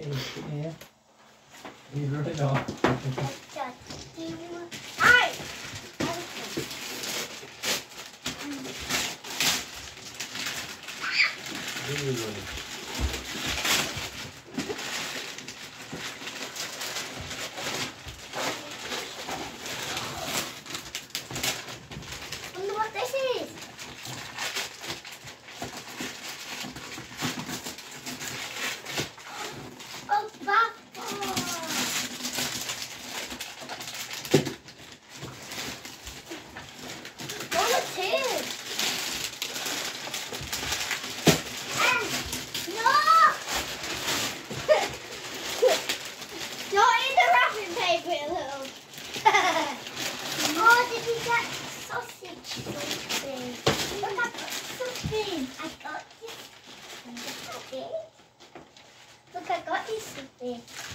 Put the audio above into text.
Yeah. You wrote it off. Hey! Wonder what this is. Oh, bath bomb. Oh, it's here. No! Not in the wrapping paper, little. Oh, did we get sausage something? Look, I got something. I got this. Look, I got this something.